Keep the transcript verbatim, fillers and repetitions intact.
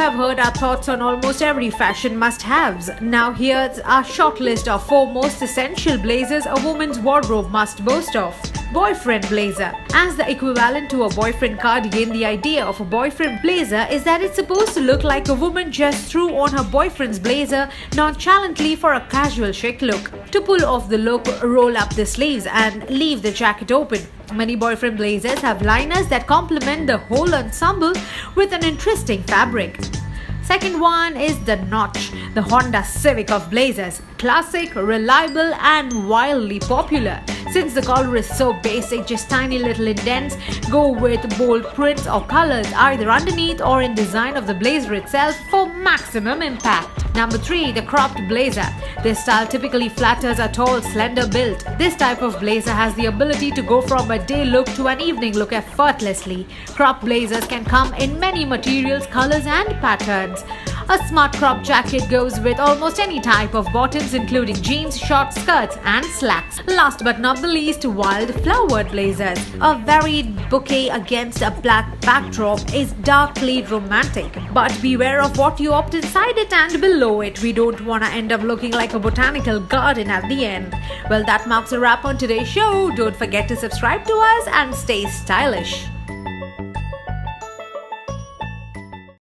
have heard our thoughts on almost every fashion must-haves. Now here's our short list of four most essential blazers a woman's wardrobe must boast of. Boyfriend blazer. As the equivalent to a boyfriend cardigan, the idea of a boyfriend blazer is that it's supposed to look like a woman just threw on her boyfriend's blazer nonchalantly for a casual chic look. To pull off the look, roll up the sleeves and leave the jacket open. Many boyfriend blazers have liners that complement the whole ensemble with an interesting fabric. Second one is the Notch, the Honda Civic of blazers. Classic, reliable and wildly popular. Since the collar is so basic, just tiny little indents, go with bold prints or colors either underneath or in design of the blazer itself for maximum impact. Number three. The Cropped blazer. This style typically flatters a tall, slender build. This type of blazer has the ability to go from a day look to an evening look effortlessly. Cropped blazers can come in many materials, colors and patterns. A smart crop jacket goes with almost any type of bottoms including jeans, short skirts and slacks. Last but not the least, wild flowered blazers. A varied bouquet against a black backdrop is darkly romantic. But beware of what you opt inside it and below it. We don't want to end up looking like a botanical garden at the end. Well, that marks a wrap on today's show. Don't forget to subscribe to us and stay stylish.